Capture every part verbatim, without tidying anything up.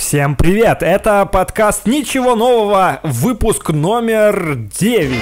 Всем привет! Это подкаст «Ничего нового», выпуск номер девять.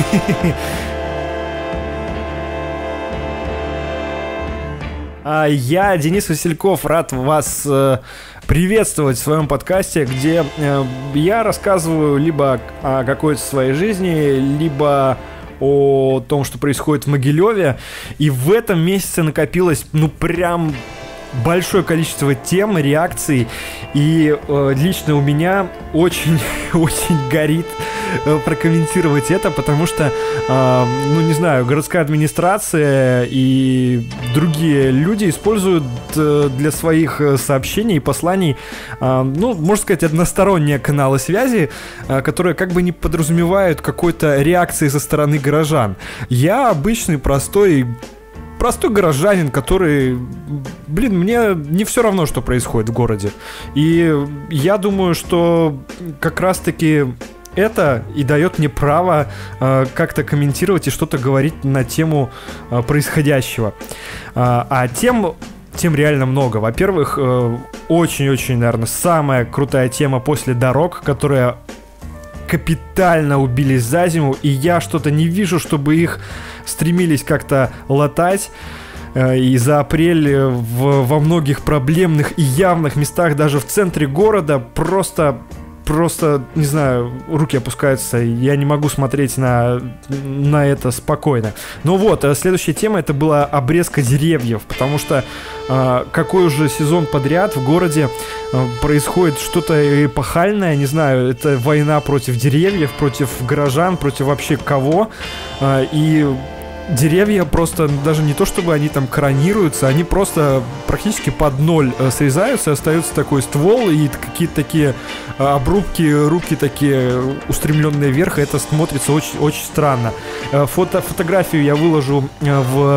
Я, Денис Васильков, рад вас приветствовать в своем подкасте, где я рассказываю либо о какой-то своей жизни, либо о том, что происходит в Могилеве. И в этом месяце накопилось, ну, прям большое количество тем, реакций. И э, лично у меня очень-очень горит э, прокомментировать это, потому что, э, ну, не знаю, городская администрация и другие люди используют э, для своих сообщений и посланий, э, ну, можно сказать, односторонние каналы связи, э, которые как бы не подразумевают какой-то реакции со стороны горожан. Я обычный, простой Простой горожанин, который, блин, мне не все равно, что происходит в городе. И я думаю, что как раз-таки это и дает мне право э, как-то комментировать и что-то говорить на тему э, происходящего. А, а тем, тем реально много. Во-первых, э, очень-очень, наверное, самая крутая тема после дорог, которая капитально убились за зиму, и я что-то не вижу, чтобы их стремились как-то латать. И за апрель в, во многих проблемных и явных местах, даже в центре города, просто, просто, не знаю, руки опускаются. Я не могу смотреть на, на это спокойно. Ну вот, следующая тема — это была обрезка деревьев, потому что э, какой уже сезон подряд в городе э, происходит что-то эпохальное, не знаю, это война против деревьев, против горожан, против вообще кого. Э, и деревья просто, даже не то чтобы они там коронируются, они просто практически под ноль э, срезаются, остается такой ствол и какие-то такие э, обрубки, руки такие устремленные вверх, и это смотрится очень, очень странно. Э, фото, фотографию я выложу э, в,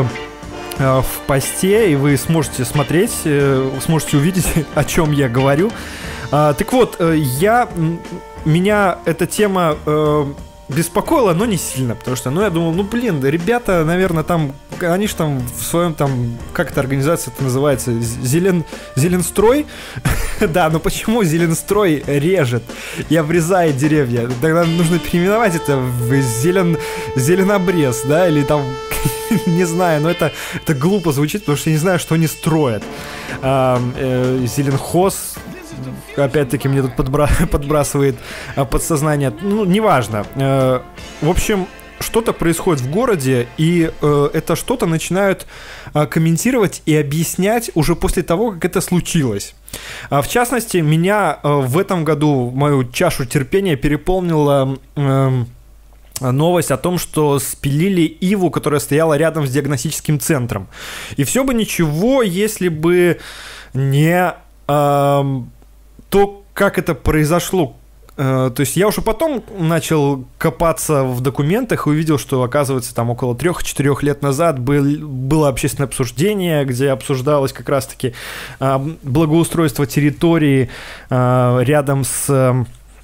э, в посте, и вы сможете смотреть, э, сможете увидеть, о чем я говорю. Э, так вот, э, я, меня эта тема Э, беспокоило, но не сильно, потому что, ну, я думал, ну, блин, да ребята, наверное, там, они же там в своем, там, как эта организация это называется, Зелен... Зеленстрой? Да, но почему Зеленстрой режет и обрезает деревья? Тогда нужно переименовать это в зелен... Зеленобрез, да, или там, не знаю, но это, это глупо звучит, потому что я не знаю, что они строят. А, э, Зеленхоз... Опять-таки мне тут подбра- подбрасывает а, подсознание. Ну, неважно. Э, в общем, что-то происходит в городе, и э, это что-то начинают э, комментировать и объяснять уже после того, как это случилось. А, в частности, меня э, в этом году, мою чашу терпения переполнила Э, новость о том, что спилили иву, которая стояла рядом с диагностическим центром. И все бы ничего, если бы не Э, то, как это произошло. То есть я уже потом начал копаться в документах и увидел, что, оказывается, там около трех-четырех лет назад был, было общественное обсуждение, где обсуждалось как раз-таки благоустройство территории рядом с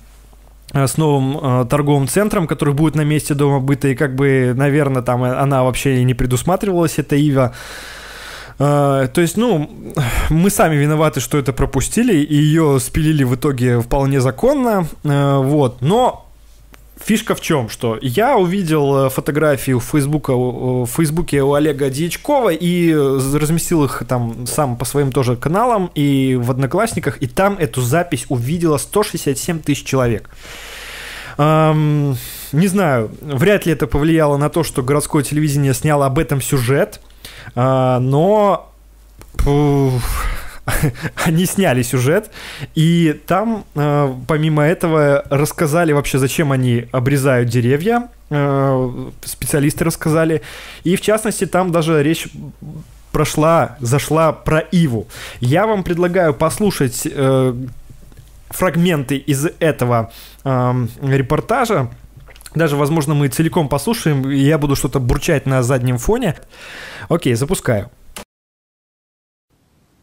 с новым торговым центром, который будет на месте Дома быта, и как бы, наверное, там она вообще и не предусматривалась, эта ива. Uh, то есть, ну, мы сами виноваты, что это пропустили, и ее спилили в итоге вполне законно, uh, вот, но фишка в чем, что я увидел фотографии в Фейсбуке, в Фейсбуке у Олега Дьячкова и разместил их там сам по своим тоже каналам и в Одноклассниках, и там эту запись увидело сто шестьдесят семь тысяч человек. Um, не знаю, вряд ли это повлияло на то, что городское телевидение сняло об этом сюжет, Uh, но пух, они сняли сюжет, и там, uh, помимо этого, рассказали вообще, зачем они обрезают деревья, uh, специалисты рассказали, и в частности там даже речь прошла, зашла про иву. Я вам предлагаю послушать uh, фрагменты из этого uh, репортажа. Даже, возможно, мы целиком послушаем, и я буду что-то бурчать на заднем фоне. Окей, запускаю.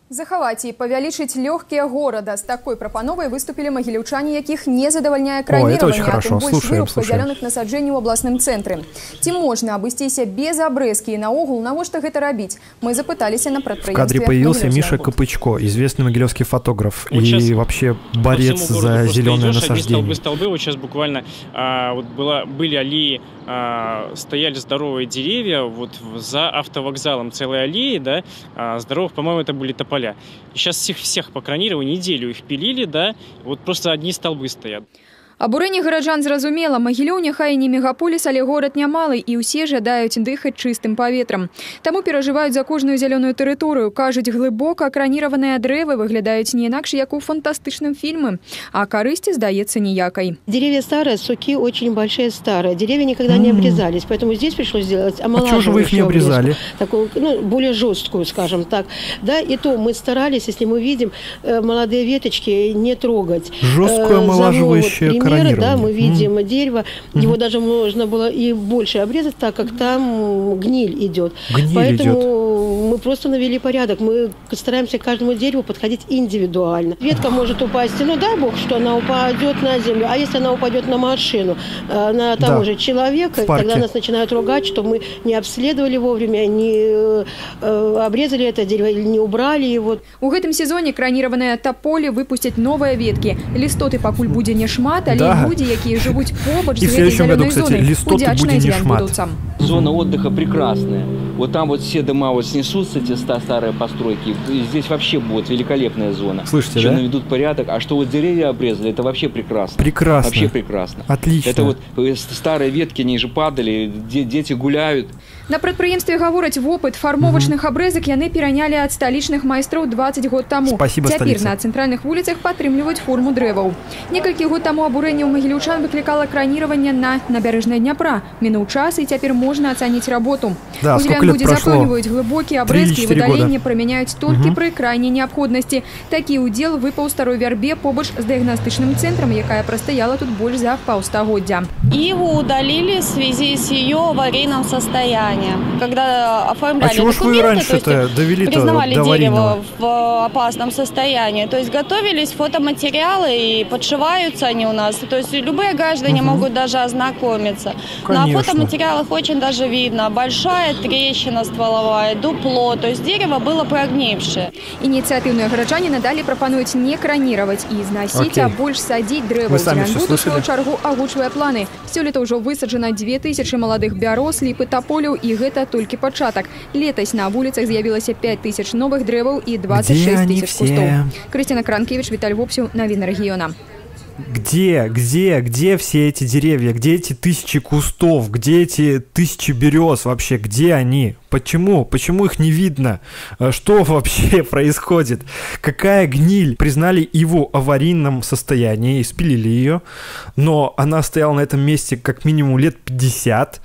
Захаваць і павялічыць лёгкія горада. З такой прапановай выступілі магіліўчане, якіх не задавальняе кранирование, а тым больш вырубка зялёных насаджэнняў у абласным цэнтры. Ці можна абысціся без абрэзкі і наогул, навошта гэта рабіць? Мы запыталіся на прадпрыемстве. В кадре появился Миша Копычко, известный могилевский фотограф вот и вообще борец за зеленое насаждение. Столбы, столбы. Вот сейчас буквально а, вот была, были аллеи, а, стояли здоровые деревья, вот за автовокзалом целой аллеи, да, а, здоровых, по-моему, это были тополя. Сейчас всех, всех по кранированию, неделю их пилили, да, вот просто одни столбы стоят. Абурэнне гараджан зразумела, Магілёў няхай не мегаполіс, але горад нямалы, і ўсе жадаюць дыхаць чыстым паветрам. Таму перажываюць за кожную зялёную тэрыторыю. Кажуць, глыбока краніраваныя дрэвы выглядаюць не інакш, як у фантастычным фильме, а карысці, здаецца, ніякай. Деревья старые, суки очень большие, старые. Деревья никогда mm. не обрезались, поэтому здесь пришлось сделать омолаживающую. А чего же вы их не обрезали? Такую, ну, более жесткую, скажем так. Да, и то мы старались, если мы видим э, молодые веточки, не трогать. Жесткую омолаживающую. Да, мы видим mm. дерево, mm-hmm. его даже можно было и больше обрезать, так как там гниль идет. Гниль Поэтому идет. мы просто навели порядок. Мы стараемся к каждому дереву подходить индивидуально. Ветка может упасть, ну дай бог, что она упадет на землю, а если она упадет на машину, на того да. же человека, тогда нас начинают ругать, что мы не обследовали вовремя, не э, обрезали это дерево или не убрали его. У гэтым сезоне кранированные тополи выпустят новые ветки. Листоты покуль будзе не шмат, але да. люди, якія живут побач с этой зеленой зоной, удячные зря будут. Зона отдыха прекрасная. Вот там вот все дома вот снесутся, эти старые постройки. Здесь вообще будет великолепная зона. Слышите, Чем да? наведут порядок. А что вот деревья обрезали, это вообще прекрасно. Прекрасно. Вообще прекрасно. Отлично. Это вот старые ветки, они же падали, дети гуляют. На прадпрыемстве гавораць вопыт фармовачных абрэзак яны перанялі ад сталічных майстроў двадцать год таму. Спасибо, Цяпер столица. на цэнтральных вуліцах падтрымліваюць форму дрэваў. Некалькі год таму абурэнне ў магіліўчан выклікала кранирование на набярэжнай Дняпра. Мінуў час, і цяпер можна ацаніць работу. Да, Удзелян будзе запэўніваюць глыбокія абрэзкі і выдаленне прымяняюць толькі угу. пры крайняй неабходнасці. Такі ўдзел выпаў старой вярбе побач з дыягнастычным цэнтрам, якая прастаяла тут больш за паўстагоддзя. Иву удалили в связи с ее аварийным состоянием. Когда оформляли а чего документы, вы раньше-то довели признавали до дерево в опасном состоянии. То есть готовились фотоматериалы и подшиваются они у нас. То есть любые граждане угу. могут даже ознакомиться. Конечно. На фотоматериалах очень даже видно большая трещина стволовая, дупло. То есть дерево было прогнившее. Инициативные горожане надали пропонуют не кранировать и износить, Окей. а больше садить древо. Будут в свою чаргу агучвае планы. Сёлета ўжо высаджана две тысячи молодых бяроз, ліпы, тополяў, і гэта толькі пачатак. Летась на вуліцах з'явілася пять тысяч новых дрэваў і двадцать шесть тысяч кустоў. Крыстина Кранкевич, Виталий Вопсю, новины региона. Где, где, где все эти деревья, где эти тысячи кустов, где эти тысячи берез вообще, где они? Почему? Почему их не видно? Что вообще происходит? Какая гниль? Признали Иву аварийном состоянии, спилили ее, но она стояла на этом месте как минимум лет пятьдесят,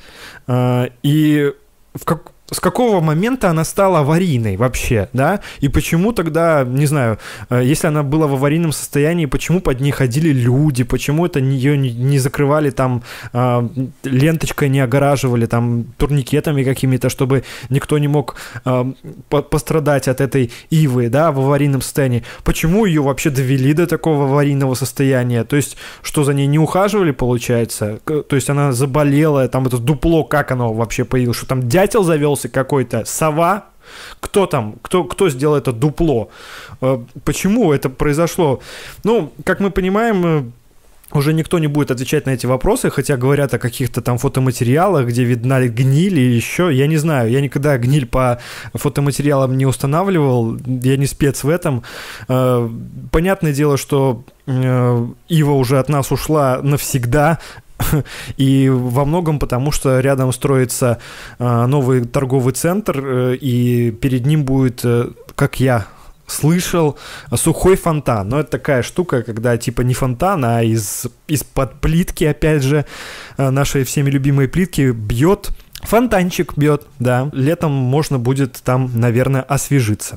и в как... С какого момента она стала аварийной вообще, да? И почему тогда, не знаю, если она была в аварийном состоянии, почему под ней ходили люди, почему это ее не закрывали там э, ленточкой, не огораживали там турникетами какими-то, чтобы никто не мог э, по пострадать от этой ивы, да, в аварийном состоянии? Почему ее вообще довели до такого аварийного состояния? То есть, что за ней не ухаживали, получается? То есть она заболела, там это дупло, как оно вообще появилось? Что там дятел завелся какой-то, сова? Кто там? Кто, кто сделал это дупло? Почему это произошло? Ну, как мы понимаем, уже никто не будет отвечать на эти вопросы, хотя говорят о каких-то там фотоматериалах, где видна гниль или еще. Я не знаю, я никогда гниль по фотоматериалам не устанавливал, я не спец в этом. Понятное дело, что ива уже от нас ушла навсегда, и во многом потому, что рядом строится новый торговый центр, и перед ним будет, как я слышал, сухой фонтан. Но это такая штука, когда типа не фонтан, а из, из-под плитки, опять же, нашей всеми любимой плитки бьет, фонтанчик бьет, да. Летом можно будет там, наверное, освежиться.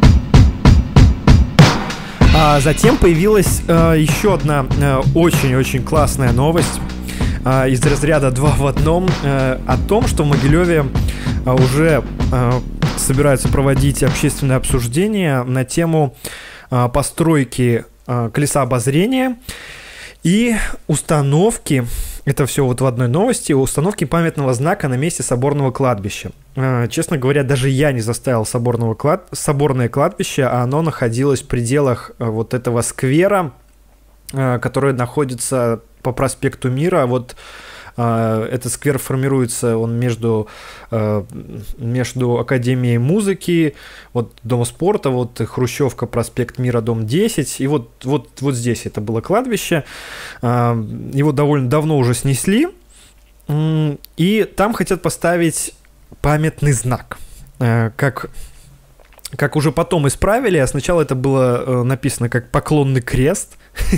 А затем появилась э, еще одна очень-очень э, классная новость э, из разряда два в одном э, о том, что в Могилеве э, уже э, собираются проводить общественное обсуждение на тему постройки колеса обозрения и установки, это все вот в одной новости, установки памятного знака на месте соборного кладбища. Честно говоря, даже я не заставил соборного клад... соборное кладбище, а оно находилось в пределах вот этого сквера, который находится по проспекту Мира. Вот этот сквер формируется, он между, между Академией музыки, вот Дом спорта, вот Хрущевка, проспект Мира, дом десять, и вот, вот, вот здесь это было кладбище. Его довольно давно уже снесли, и там хотят поставить памятный знак, как... Как уже потом исправили, а сначала это было написано как «Поклонный крест».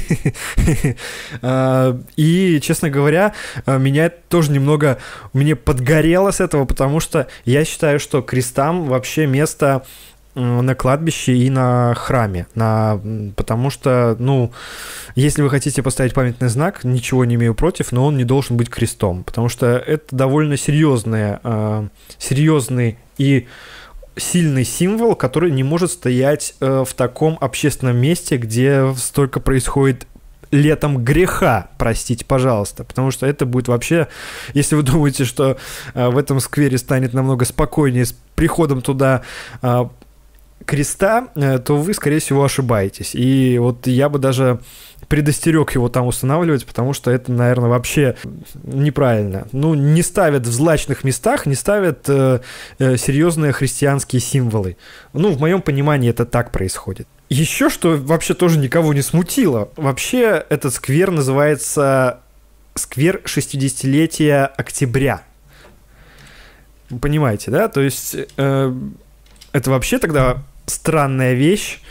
И, честно говоря, меня это тоже немного мне подгорело с этого, потому что я считаю, что крестам вообще место на кладбище и на храме, на... потому что, ну, если вы хотите поставить памятный знак, ничего не имею против, но он не должен быть крестом, потому что это довольно серьезный, серьезный и сильный символ, который не может стоять э, в таком общественном месте, где столько происходит летом греха, простите, пожалуйста, потому что это будет вообще, если вы думаете, что э, в этом сквере станет намного спокойнее с приходом туда э, креста, э, то вы, скорее всего, ошибаетесь. И вот я бы даже предостерег его там устанавливать, потому что это, наверное, вообще неправильно. Ну, не ставят в злачных местах, не ставят э, э, серьезные христианские символы. Ну, в моем понимании это так происходит. Еще что вообще тоже никого не смутило. Вообще этот сквер называется сквер шестидесятилетия октября. Вы понимаете, да? То есть э, это вообще тогда странная вещь.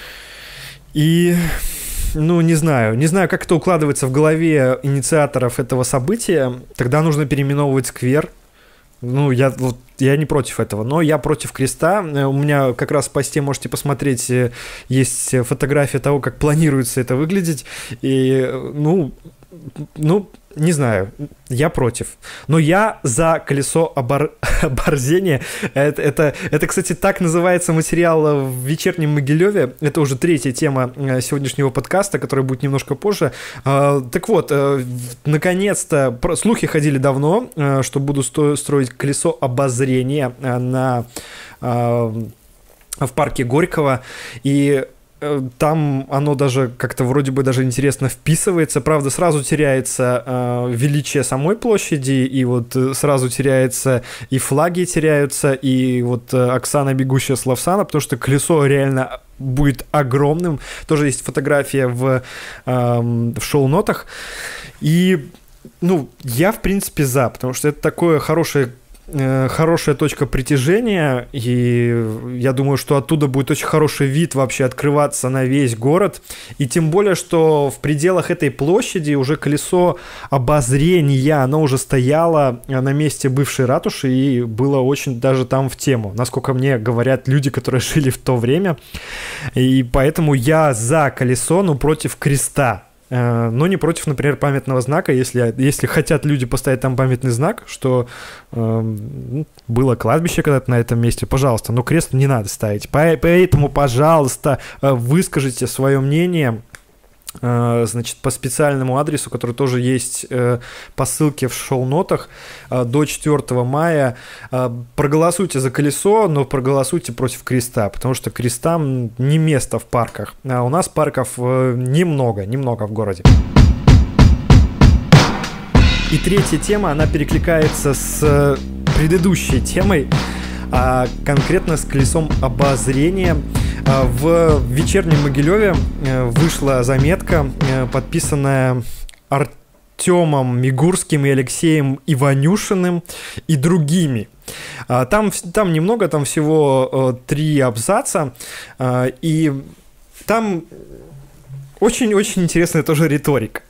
И... Ну, не знаю. Не знаю, как это укладывается в голове инициаторов этого события. Тогда нужно переименовывать сквер. Ну, я, вот, я не против этого, но я против креста. У меня как раз в посте можете посмотреть, есть фотография того, как планируется это выглядеть. И, ну, ну, не знаю, я против. Но я за колесо обор... оборзения. Это, это, это, кстати, так называется материал в «Вечернем Могилеве». Это уже третья тема сегодняшнего подкаста, которая будет немножко позже. Так вот, наконец-то, слухи ходили давно, что буду строить колесо обозрения на... в парке Горького. И там оно даже как-то вроде бы даже интересно вписывается. Правда, сразу теряется э, величие самой площади, и вот сразу теряется и флаги теряются, и вот э, Оксана, бегущая с Лавсана, потому что колесо реально будет огромным. Тоже есть фотография в, э, в шоу-нотах. И, ну, я, в принципе, за, потому что это такое хорошее хорошая точка притяжения, и я думаю, что оттуда будет очень хороший вид вообще открываться на весь город, и тем более, что в пределах этой площади уже колесо обозрения, оно уже стояло на месте бывшей ратуши и было очень даже там в тему, насколько мне говорят люди, которые жили в то время, и поэтому я за колесо, но против креста. Но не против, например, памятного знака, если, если хотят люди поставить там памятный знак, что э, было кладбище когда-то на этом месте, пожалуйста, но крест не надо ставить. Поэтому, пожалуйста, выскажите свое мнение, э, значит, по специальному адресу, который тоже есть э, по ссылке в шоу-нотах, э, до четвёртого мая. Э, проголосуйте за колесо, но проголосуйте против креста, потому что крестам не место в парках. А у нас парков э, немного, немного в городе. И третья тема, она перекликается с предыдущей темой, а конкретно с колесом обозрения. В «Вечернем Могилеве» вышла заметка, подписанная Артемом Мигурским и Алексеем Иванюшиным и другими. Там, там немного, там всего три абзаца, и там очень-очень интересная тоже риторика.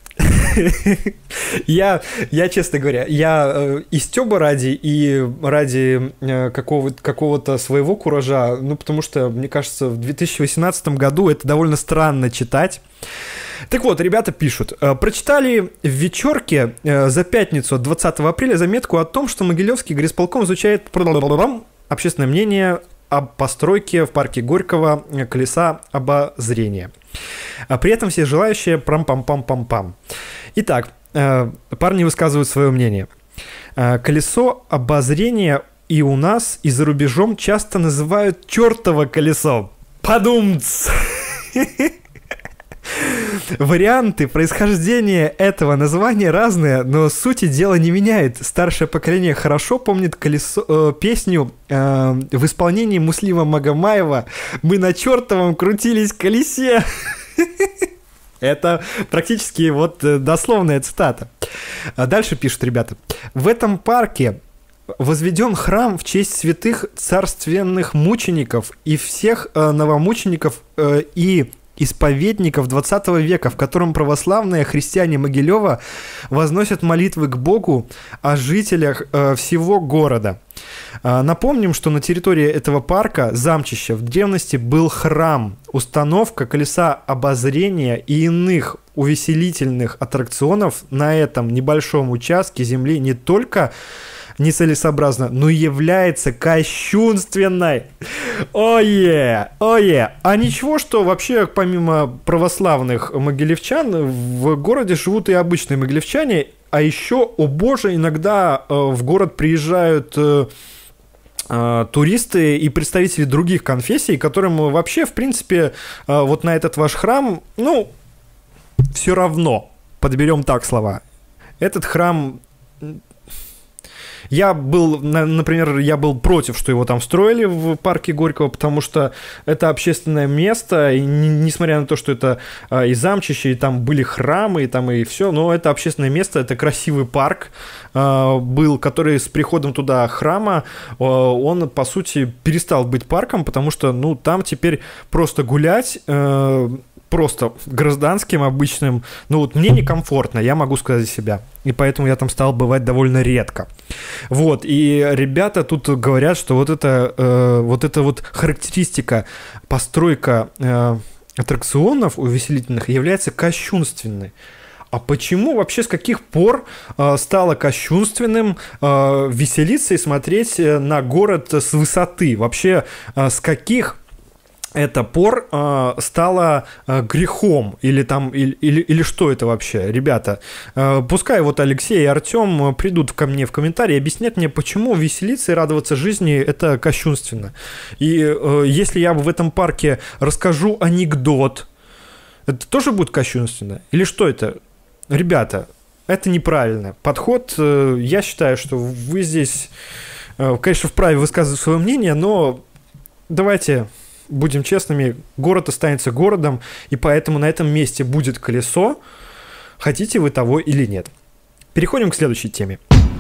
Я, я, честно говоря, я э, и стёба ради, и ради э, какого-то, какого-то своего куража, ну, потому что, мне кажется, в две тысячи восемнадцатом году это довольно странно читать. Так вот, ребята пишут. Прочитали в «Вечерке» за пятницу двадцатого апреля заметку о том, что Могилевский горисполком изучает общественное мнение об постройке в парке Горького колеса обозрения. А при этом все желающие прам-пам-пам-пам-пам. Итак, парни высказывают свое мнение. Колесо обозрения и у нас, и за рубежом часто называют чертово колесо. Подумц! Варианты происхождения этого названия разные, но сути дела не меняет. Старшее поколение хорошо помнит колесо, э, песню э, в исполнении Муслима Магомаева «Мы на чертовом крутились колесе». Это практически вот дословная цитата. А дальше пишут ребята. В этом парке возведен храм в честь святых царственных мучеников и всех э, новомучеников э, и исповедников двадцатого века, в котором православные христиане Могилева возносят молитвы к Богу о жителях э, всего города. Э, напомним, что на территории этого парка, замчища, в древности был храм, установка колеса обозрения и иных увеселительных аттракционов на этом небольшом участке земли не только нецелесообразно, но и является кощунственной. Ое, ое. А ничего, что вообще помимо православных могилевчан в городе живут и обычные могилевчане, а еще, о боже, иногда э, в город приезжают э, э, туристы и представители других конфессий, которым вообще, в принципе, э, вот на этот ваш храм, ну, все равно, подберем так слова. Этот храм... Я был, например, я был против, что его там строили в парке Горького, потому что это общественное место, и несмотря на то, что это и замчище, и там были храмы, и там и все, но это общественное место, это красивый парк был, который с приходом туда храма, он, по сути, перестал быть парком, потому что, ну, там теперь просто гулять... просто гражданским, обычным, ну вот мне некомфортно, я могу сказать за себя, и поэтому я там стал бывать довольно редко. Вот, и ребята тут говорят, что вот это э, вот эта вот характеристика, постройка э, аттракционов увеселительных является кощунственной. А почему вообще, с каких пор э, стало кощунственным э, веселиться и смотреть на город с высоты? Вообще, э, с каких это пор э, стало э, грехом, или там, или, или, или что это вообще, ребята? Э, пускай вот Алексей и Артем придут ко мне в комментарии и объяснят мне, почему веселиться и радоваться жизни это кощунственно. И э, если я в этом парке расскажу анекдот, это тоже будет кощунственно? Или что это? Ребята, это неправильно. Подход, э, я считаю, что вы здесь, э, конечно, вправе высказывать свое мнение, но давайте... будем честными, город останется городом, и поэтому на этом месте будет колесо, хотите вы того или нет. Переходим к следующей теме.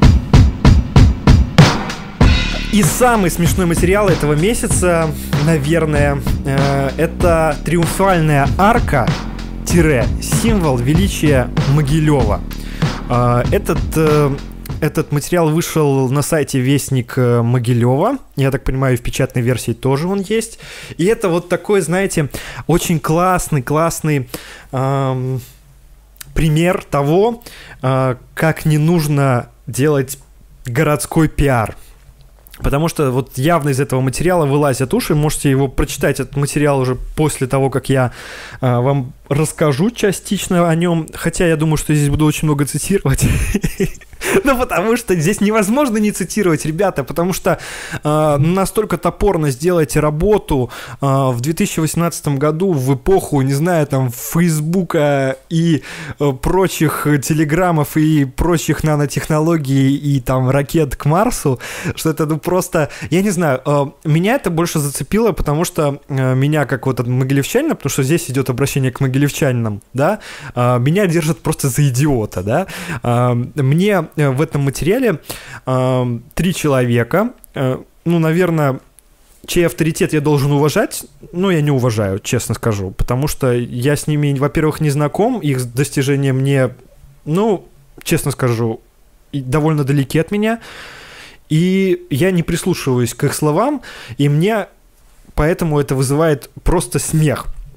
И самый смешной материал этого месяца, наверное, э, это триумфальная арка, символ величия Могилева. Э, этот... Э, Этот материал вышел на сайте Вестник Могилева. Я так понимаю, в печатной версии тоже он есть. И это вот такой, знаете, очень классный, классный эм, пример того, э, как не нужно делать городской пиар. Потому что вот явно из этого материала вылазят уши. Можете его прочитать, этот материал, уже после того, как я э, вам расскажу частично о нем. Хотя я думаю, что здесь буду очень много цитировать. Ну, потому что здесь невозможно не цитировать, ребята, потому что э, настолько топорно сделаете работу э, в две тысячи восемнадцатом году, в эпоху, не знаю, там, Фейсбука и э, прочих телеграммов и прочих нанотехнологий и там ракет к Марсу, что это, ну, просто, я не знаю, э, меня это больше зацепило, потому что э, меня, как вот от могилевчанина, потому что здесь идет обращение к могилевчанинам, да, э, меня держат просто за идиота, да, э, мне в этом материале э, три человека, э, ну, наверное, чей авторитет я должен уважать, но я не уважаю, честно скажу, потому что я с ними, во-первых, не знаком, их достижения мне, ну, честно скажу, довольно далеки от меня, и я не прислушиваюсь к их словам, и мне поэтому это вызывает просто смех.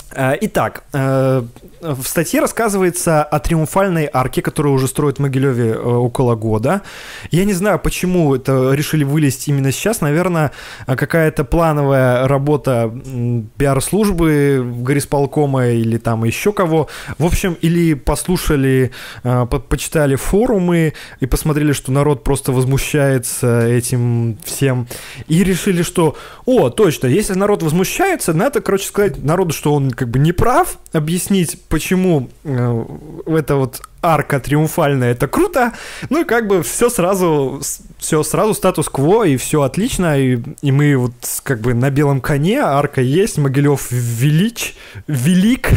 Итак, в статье рассказывается о триумфальной арке, которую уже строят в Могилеве около года. Я не знаю, почему это решили вылезть именно сейчас. Наверное, какая-то плановая работа пиар-службы горисполкома или там еще кого. В общем, или послушали, почитали форумы и посмотрели, что народ просто возмущается этим всем. И решили, что, о, точно, если народ возмущается, надо, короче, сказать народу, что он как бы не прав, объяснить, почему э, эта вот арка триумфальная, это круто, ну и как бы все сразу, все сразу статус-кво, и все отлично, и, и мы вот как бы на белом коне, арка есть, Могилев велич, велик,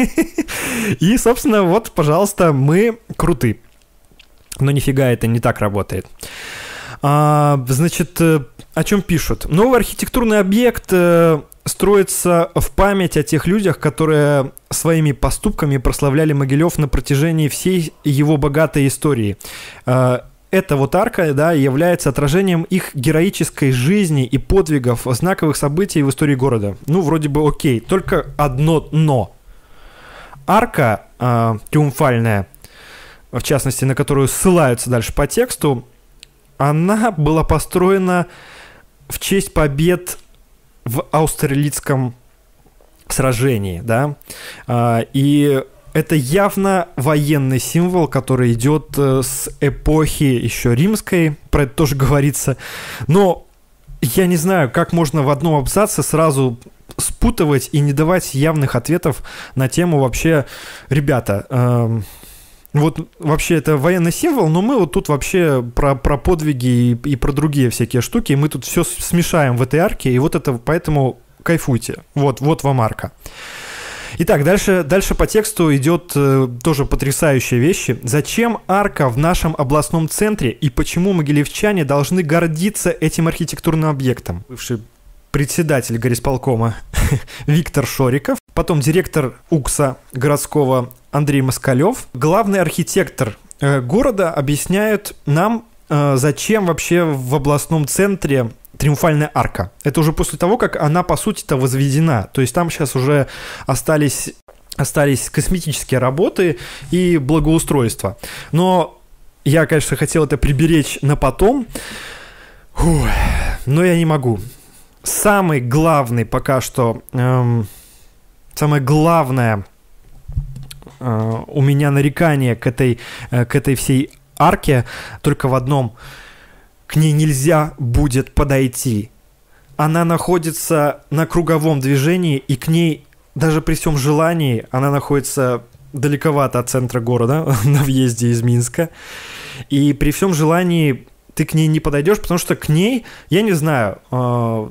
и, собственно, вот, пожалуйста, мы круты. Но нифига это не так работает. А, значит, о чем пишут? Новый архитектурный объект строится в память о тех людях, которые своими поступками прославляли Могилев на протяжении всей его богатой истории. Эта вот арка, да, является отражением их героической жизни и подвигов, знаковых событий в истории города. Ну, вроде бы окей, только одно «но». Арка э, триумфальная, в частности, на которую ссылаются дальше по тексту, она была построена в честь побед в Аустерлицком сражении, да, и это явно военный символ, который идет с эпохи еще римской, про это тоже говорится, но я не знаю, как можно в одном абзаце сразу спутывать и не давать явных ответов на тему вообще, ребята, э, вот вообще это военный символ, но мы вот тут вообще про, про подвиги и, и про другие всякие штуки, мы тут все смешаем в этой арке, и вот это поэтому кайфуйте. Вот, вот вам арка. Итак, дальше, дальше по тексту идет э, тоже потрясающие вещи. Зачем арка в нашем областном центре и почему могилевчане должны гордиться этим архитектурным объектом? Бывший председатель горисполкома Виктор Шориков, потом директор УКСа городского Андрей Москалев, главный архитектор э, города объясняют нам, э, зачем вообще в областном центре триумфальная арка. Это уже после того, как она, по сути-то, возведена. То есть там сейчас уже остались, остались косметические работы и благоустройство. Но я, конечно, хотел это приберечь на потом. Фух, но я не могу. Самый главный пока что... Эм, самое главное э, у меня нарекание к этой, э, к этой всей арке только в одном... К ней нельзя будет подойти. Она находится на круговом движении, и к ней, даже при всем желании, она находится далековато от центра города, на въезде из Минска. И при всем желании ты к ней не подойдешь, потому что к ней, я не знаю, э,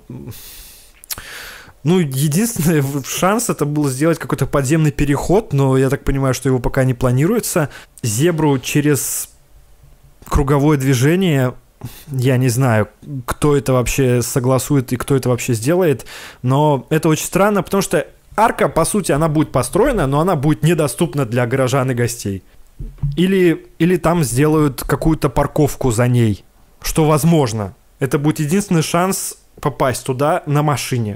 ну, единственный шанс это было сделать какой-то подземный переход, но я так понимаю, что его пока не планируется. Зебру через круговое движение... Я не знаю, кто это вообще согласует и кто это вообще сделает, но это очень странно, потому что арка, по сути, она будет построена, но она будет недоступна для горожан и гостей. Или, или там сделают какую-то парковку за ней, что возможно. Это будет единственный шанс попасть туда на машине.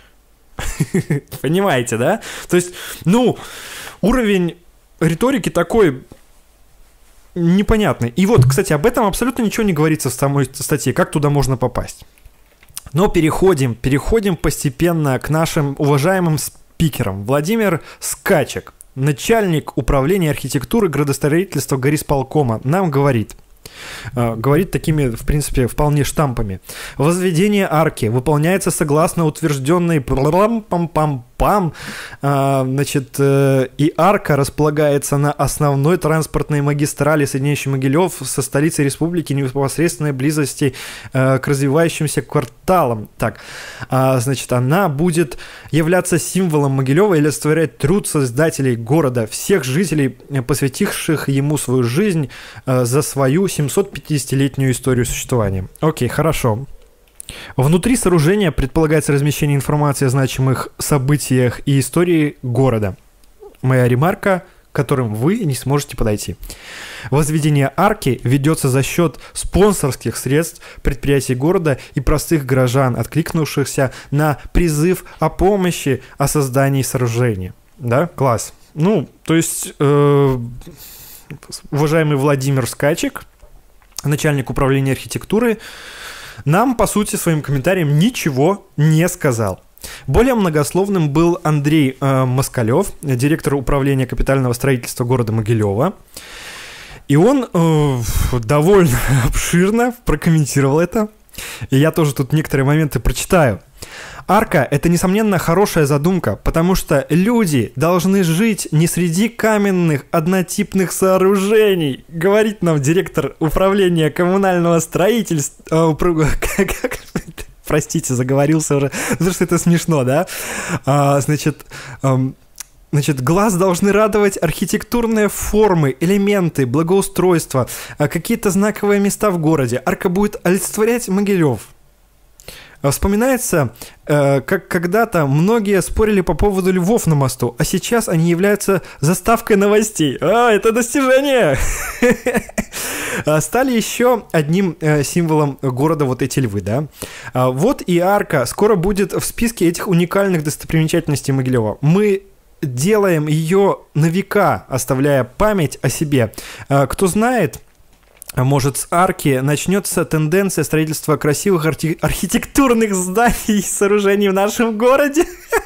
Понимаете, да? То есть, ну, уровень риторики такой... непонятный. И вот, кстати, об этом абсолютно ничего не говорится в самой статье, как туда можно попасть. Но переходим, переходим постепенно к нашим уважаемым спикерам. Владимир Скачек, начальник управления архитектуры градостроительства горисполкома, нам говорит, э, говорит такими, в принципе, вполне штампами. Возведение арки выполняется согласно утвержденной пам-пам-пам-пам, а, значит, э, и арка располагается на основной транспортной магистрали, соединяющей Могилев со столицей республики в непосредственной близости э, к развивающимся кварталам. Так, а, значит, она будет являться символом Могилева и олицетворять труд создателей города, всех жителей, посвятивших ему свою жизнь э, за свою семисотпятидесятилетнюю историю существования. Окей, хорошо. Внутри сооружения предполагается размещение информации о значимых событиях и истории города. Моя ремарка которым вы не сможете подойти. Возведение арки ведется за счет спонсорских средств предприятий города и простых горожан, откликнувшихся на призыв о помощи о создании сооружения. Да, класс. Ну, то есть, э, уважаемый Владимир Скачик, начальник управления архитектуры, нам, по сути, своим комментарием ничего не сказал. Более многословным был Андрей э, Москалев, директор управления капитального строительства города Могилева. И он э, довольно обширно прокомментировал это. И я тоже тут некоторые моменты прочитаю. Арка – это, несомненно, хорошая задумка, потому что люди должны жить не среди каменных однотипных сооружений, говорит нам директор управления коммунального строительства. Простите, заговорился уже, потому что это смешно, да? А, значит, эм, значит, глаз должны радовать архитектурные формы, элементы, благоустройство, какие-то знаковые места в городе. Арка будет олицетворять Могилев. Вспоминается, э, как когда-то многие спорили по поводу львов на мосту, а сейчас они являются заставкой новостей. А, это достижение! Стали еще одним э, символом города вот эти львы, да? А, вот и арка скоро будет в списке этих уникальных достопримечательностей Могилева. Мы делаем ее на века, оставляя память о себе. А, кто знает... Может, с арки начнется тенденция строительства красивых архи- архитектурных зданий и сооружений в нашем городе.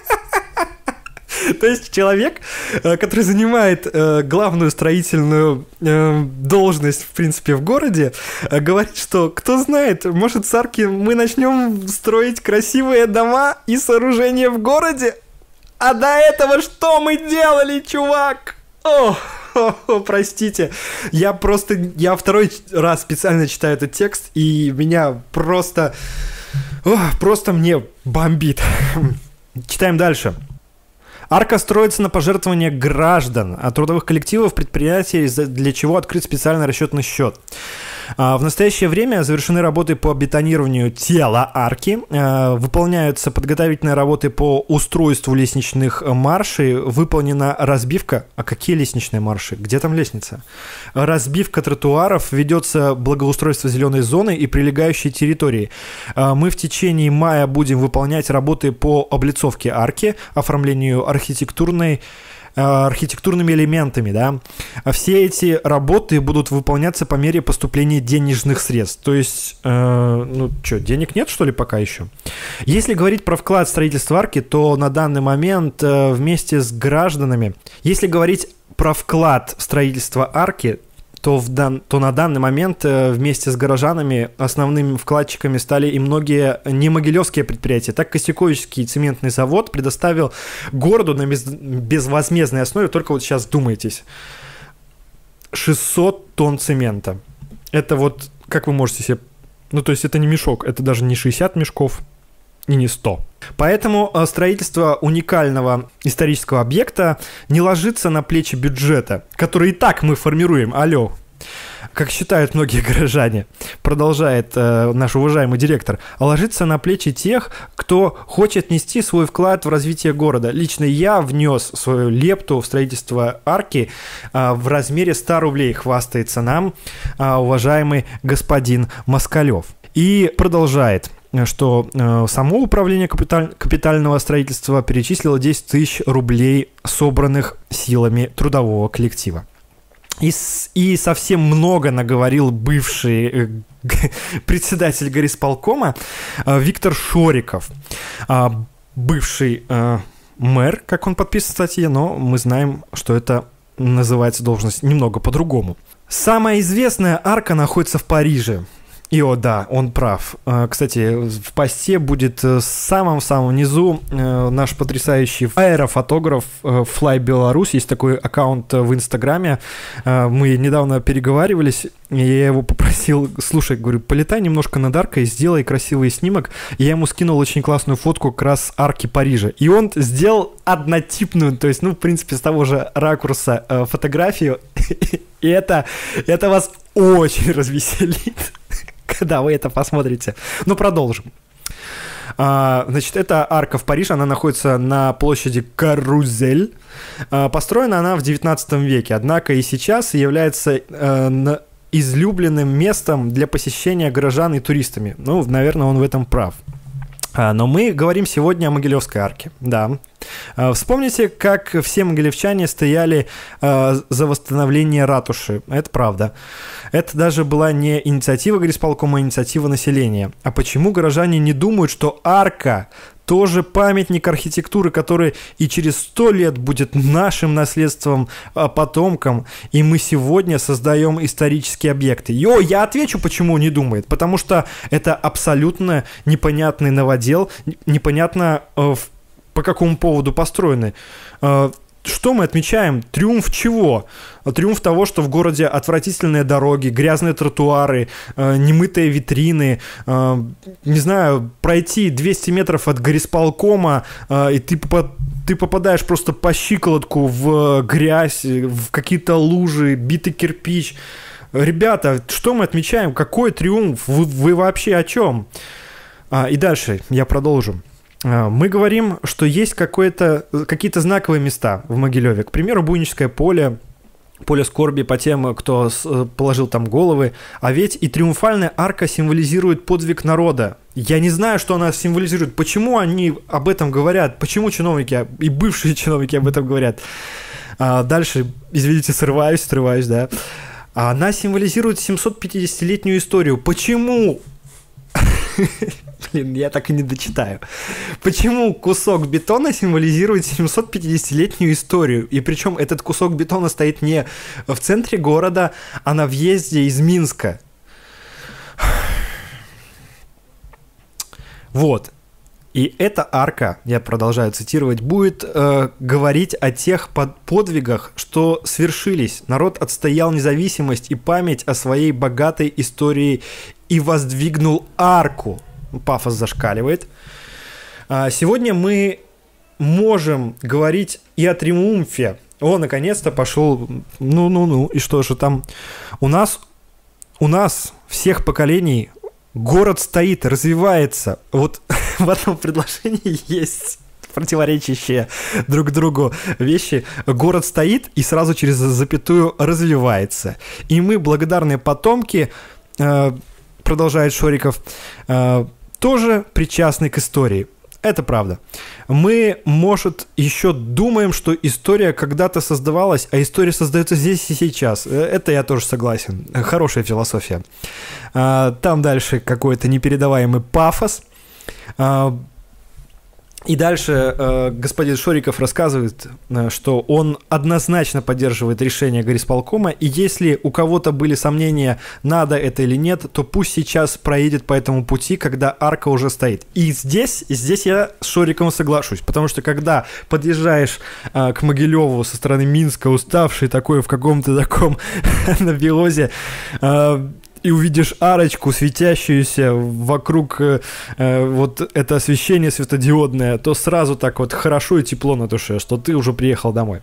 То есть человек, который занимает главную строительную должность, в принципе, в городе, говорит, что, кто знает, может, с арки мы начнем строить красивые дома и сооружения в городе? А до этого что мы делали, чувак? Ох! О, простите, я просто, я второй раз специально читаю этот текст, и меня просто, о, просто мне бомбит. Читаем дальше. Арка строится на пожертвования граждан, от трудовых коллективов, предприятий, для чего открыт специальный расчетный счет. В настоящее время завершены работы по бетонированию тела арки, выполняются подготовительные работы по устройству лестничных маршей, выполнена разбивка... А какие лестничные марши? Где там лестница? Разбивка тротуаров, ведется благоустройство зеленой зоны и прилегающей территории. Мы в течение мая будем выполнять работы по облицовке арки, оформлению архитектурной архитектурными элементами, да. Все эти работы будут выполняться по мере поступления денежных средств. То есть, э, ну что, денег нет, что ли, пока еще? Если говорить про вклад в строительство арки, то на данный момент э, вместе с гражданами, если говорить про вклад в строительство арки, то, в дан, то на данный момент э, вместе с горожанами основными вкладчиками стали и многие не могилевские предприятия. Так, Костюковичский цементный завод предоставил городу на без, безвозмездной основе, только вот сейчас думайтесь, шестьсот тонн цемента. Это вот, как вы можете себе... Ну, то есть это не мешок, это даже не шестьдесят мешков и не сто. Поэтому строительство уникального исторического объекта не ложится на плечи бюджета, который и так мы формируем. Алло, как считают многие горожане, продолжает э, наш уважаемый директор, а ложится на плечи тех, кто хочет нести свой вклад в развитие города. Лично я внес свою лепту в строительство арки э, в размере ста рублей, хвастается нам э, уважаемый господин Москалев. И продолжает, что э, само управление капиталь... капитального строительства перечислило десять тысяч рублей, собранных силами трудового коллектива. И, с... и совсем много наговорил бывший э, г... председатель горисполкома э, Виктор Шориков, э, бывший э, мэр, как он подписан в статье, но мы знаем, что это называется должность немного по-другому. Самая известная арка находится в Париже. И о, да, он прав. Кстати, в посте будет в самом-самом низу наш потрясающий аэрофотограф Fly Беларусь. Есть такой аккаунт в Инстаграме. Мы недавно переговаривались, и я его попросил, слушай, говорю, полетай немножко над аркой, сделай красивый снимок. И я ему скинул очень классную фотку как раз арки Парижа. И он сделал однотипную, то есть, ну, в принципе, с того же ракурса фотографию. И это, это вас очень развеселит, когда вы это посмотрите. Ну, продолжим. А, значит, это арка в Париже, она находится на площади Карузель. А, построена она в девятнадцатом веке, однако и сейчас является а, на, излюбленным местом для посещения горожан и туристами. Ну, наверное, он в этом прав. А, но мы говорим сегодня о Могилевской арке, да. А, вспомните, как все могилевчане стояли а, за восстановление ратуши. Это правда. Это даже была не инициатива горисполкома, а инициатива населения. А почему горожане не думают, что арка тоже памятник архитектуры, который и через сто лет будет нашим наследством, а, потомкам, и мы сегодня создаем исторические объекты? Йо, я отвечу, почему не думает. Потому что это абсолютно непонятный новодел, непонятно э, в, по какому поводу построены. Э, Что мы отмечаем? Триумф чего? Триумф того, что в городе отвратительные дороги, грязные тротуары, э, немытые витрины, э, не знаю, пройти двести метров от горисполкома, э, и ты, попад, ты попадаешь просто по щиколотку в грязь, в какие-то лужи, битый кирпич. Ребята, что мы отмечаем? Какой триумф? Вы, вы вообще о чем? А, и дальше я продолжу. Мы говорим, что есть какое-то, какие-то знаковые места в Могилеве. К примеру, Буйническое поле, поле скорби по тем, кто положил там головы. А ведь и триумфальная арка символизирует подвиг народа. Я не знаю, что она символизирует. Почему они об этом говорят? Почему чиновники и бывшие чиновники об этом говорят? А дальше, извините, срываюсь, срываюсь, да. Она символизирует семисотпятидесятилетнюю историю. Почему? Блин, я так и не дочитаю. Почему кусок бетона символизирует семисотпятидесятилетнюю историю? И причем этот кусок бетона стоит не в центре города, а на въезде из Минска. Вот. И эта арка, я продолжаю цитировать, будет э, говорить о тех под подвигах, что свершились. Народ отстоял независимость и память о своей богатой истории и воздвигнул арку. Пафос зашкаливает. А сегодня мы можем говорить и о триумфе. О, наконец-то пошел. Ну-ну-ну. И что же там? У нас, у нас всех поколений город стоит, развивается. Вот в этом предложении есть противоречащие друг другу вещи. Город стоит и сразу через запятую развивается. И мы, благодарные потомки, э, продолжает Шориков, э, тоже причастны к истории. Это правда. Мы, может, еще думаем, что история когда-то создавалась, а история создается здесь и сейчас. Это я тоже согласен. Хорошая философия. Э, там дальше какой-то непередаваемый пафос. Э, И дальше э, господин Шориков рассказывает, э, что он однозначно поддерживает решение горисполкома, и если у кого-то были сомнения, надо это или нет, то пусть сейчас проедет по этому пути, когда арка уже стоит. И здесь, здесь я с Шориковым соглашусь, потому что когда подъезжаешь э, к Могилеву со стороны Минска, уставший такой в каком-то таком анабиозе, э, и увидишь арочку, светящуюся вокруг э, вот это освещение светодиодное, то сразу так вот хорошо и тепло на душе, что ты уже приехал домой.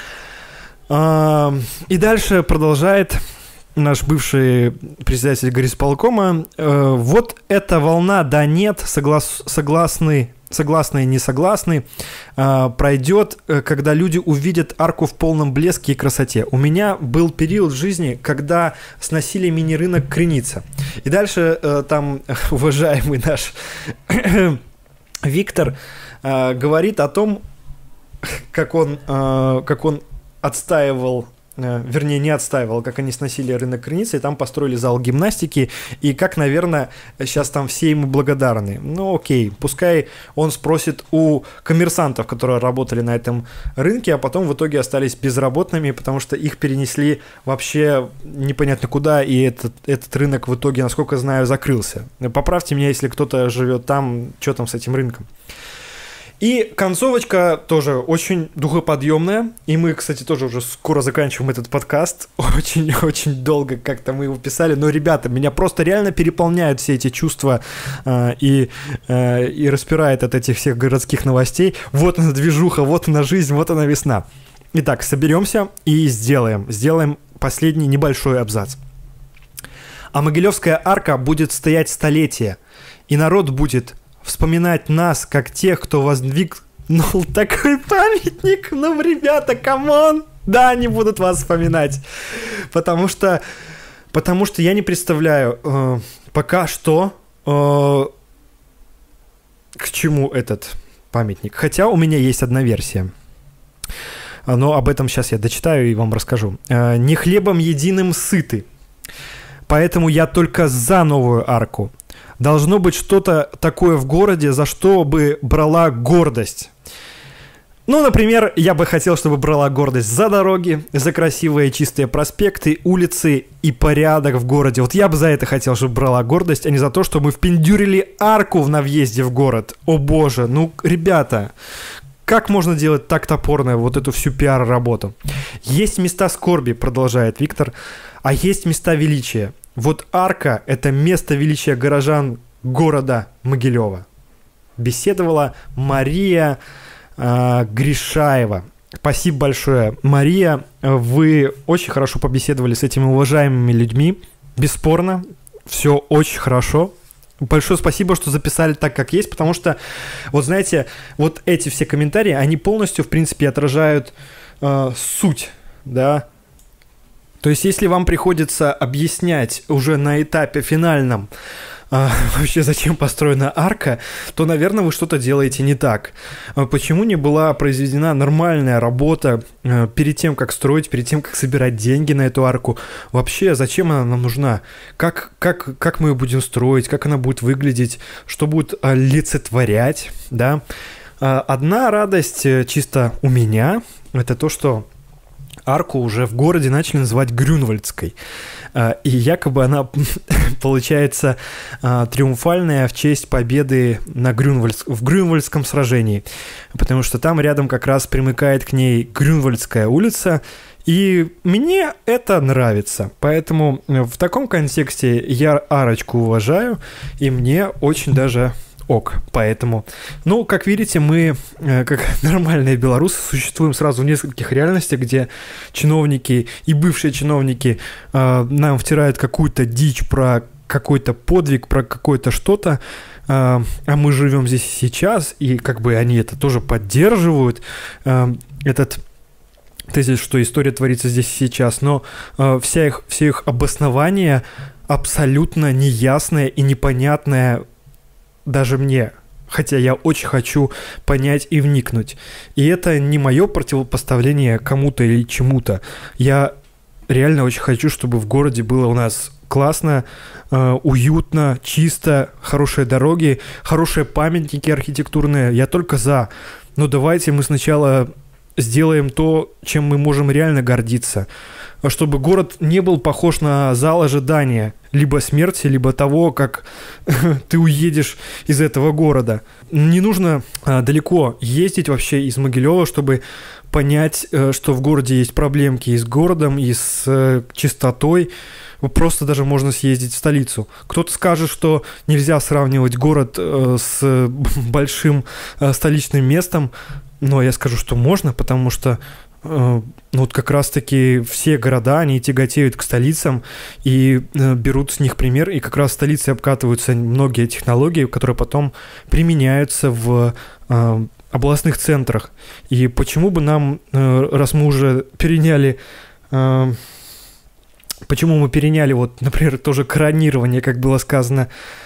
А, и дальше продолжает наш бывший председатель горисполкома. Э, вот эта волна «да нет», соглас, согласны, согласные, не согласны, э, пройдет, э, когда люди увидят арку в полном блеске и красоте. У меня был период в жизни, когда сносили мини-рынок Крыница. И дальше э, там уважаемый наш Виктор э, говорит о том, как он, э, как он отстаивал, вернее, не отстаивал, как они сносили рынок Крыницы, и там построили зал гимнастики, и как, наверное, сейчас там все ему благодарны. Ну, окей, пускай он спросит у коммерсантов, которые работали на этом рынке, а потом в итоге остались безработными, потому что их перенесли вообще непонятно куда, и этот, этот рынок в итоге, насколько знаю, закрылся. Поправьте меня, если кто-то живет там, что там с этим рынком. И концовочка тоже очень духоподъемная. И мы, кстати, тоже уже скоро заканчиваем этот подкаст. Очень-очень долго как-то мы его писали. Но, ребята, меня просто реально переполняют все эти чувства э, и, э, и распирает от этих всех городских новостей. Вот она движуха, вот она жизнь, вот она весна. Итак, соберемся и сделаем. Сделаем последний небольшой абзац. А Могилевская арка будет стоять столетия. И народ будет вспоминать нас как тех, кто воздвигнул такой памятник. Ну, ребята, камон! Да, они будут вас вспоминать. Потому что, потому что я не представляю э, пока что, э, к чему этот памятник. Хотя у меня есть одна версия. Но об этом сейчас я дочитаю и вам расскажу. Э, «Не хлебом единым сыты, поэтому я только за новую арку. Должно быть что-то такое в городе, за что бы брала гордость». Ну, например, я бы хотел, чтобы брала гордость за дороги, за красивые чистые проспекты, улицы и порядок в городе. Вот я бы за это хотел, чтобы брала гордость, а не за то, что мы впендюрили арку на въезде в город. О боже, ну, ребята, как можно делать так топорно вот эту всю пиар-работу? Есть места скорби, продолжает Виктор, а есть места величия. Вот арка – это место величия горожан города Могилева. Беседовала Мария э, Гришаева. Спасибо большое, Мария. Вы очень хорошо побеседовали с этими уважаемыми людьми. Бесспорно, все очень хорошо. Большое спасибо, что записали так, как есть, потому что, вот знаете, вот эти все комментарии, они полностью, в принципе, отражают э, суть, да. То есть, если вам приходится объяснять уже на этапе финальном, а, вообще зачем построена арка, то, наверное, вы что-то делаете не так. Почему не была произведена нормальная работа а, перед тем, как строить, перед тем, как собирать деньги на эту арку? Вообще, зачем она нам нужна? Как, как, как мы ее будем строить? Как она будет выглядеть? Что будет олицетворять? Да? А, одна радость чисто у меня – это то, что арку уже в городе начали называть Грюнвальдской. И якобы она получается триумфальная в честь победы на Грюнвальд... в Грюнвальдском сражении. Потому что там рядом как раз примыкает к ней Грюнвальдская улица. И мне это нравится. Поэтому в таком контексте я арочку уважаю. И мне очень даже... ок, поэтому, ну, как видите, мы, как нормальные белорусы, существуем сразу в нескольких реальностях, где чиновники и бывшие чиновники э, нам втирают какую-то дичь про какой-то подвиг, про какое-то что-то, э, а мы живем здесь и сейчас, и как бы они это тоже поддерживают, э, этот тезис, что история творится здесь и сейчас, но э, вся их, все их обоснования абсолютно неясное и непонятное даже мне, хотя я очень хочу понять и вникнуть. И это не мое противопоставление кому-то или чему-то. Я реально очень хочу, чтобы в городе было у нас классно, э, уютно, чисто, хорошие дороги, хорошие памятники архитектурные. Я только за. Но давайте мы сначала сделаем то, чем мы можем реально гордиться. Чтобы город не был похож на зал ожидания, либо смерти, либо того, как ты уедешь из этого города. Не нужно а, далеко ездить вообще из Могилева, чтобы понять, а, что в городе есть проблемки и с городом, и с а, чистотой. Просто даже можно съездить в столицу. Кто-то скажет, что нельзя сравнивать город а, с большим а, столичным местом, но я скажу, что можно, потому что ну вот как раз-таки все города, они тяготеют к столицам и э, берут с них пример, и как раз в столице обкатываются многие технологии, которые потом применяются в э, областных центрах. И почему бы нам, э, раз мы уже переняли... Э, почему мы переняли, вот, например, тоже кранирование, как было сказано,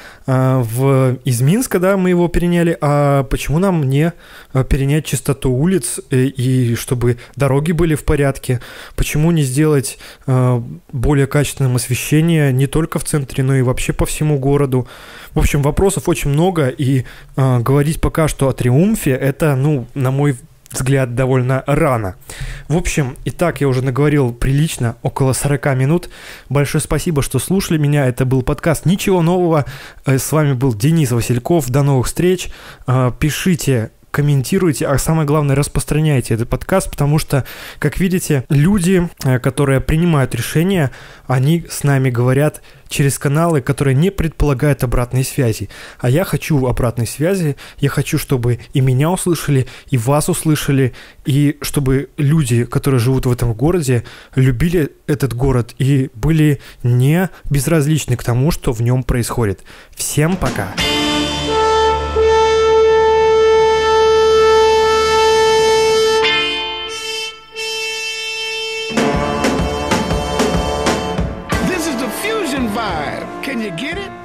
в, из Минска, да, мы его переняли, а почему нам не перенять чистоту улиц и, и чтобы дороги были в порядке? Почему не сделать э, более качественным освещение не только в центре, но и вообще по всему городу? В общем, вопросов очень много, и э, говорить пока что о триумфе, это, ну, на мой взгляд, довольно рано. В общем, итак, я уже наговорил прилично, около сорок минут. Большое спасибо, что слушали меня. Это был подкаст «Ничего нового». С вами был Денис Васильков. До новых встреч. Пишите, комментируйте, а самое главное, распространяйте этот подкаст, потому что, как видите, люди, которые принимают решения, они с нами говорят через каналы, которые не предполагают обратной связи. А я хочу обратной связи, я хочу, чтобы и меня услышали, и вас услышали, и чтобы люди, которые живут в этом городе, любили этот город и были не безразличны к тому, что в нем происходит. Всем пока! five. Can you get it?